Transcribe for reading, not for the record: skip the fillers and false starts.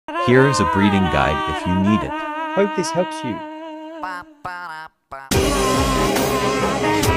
Here is a breeding guide if you need it. Hope this helps you.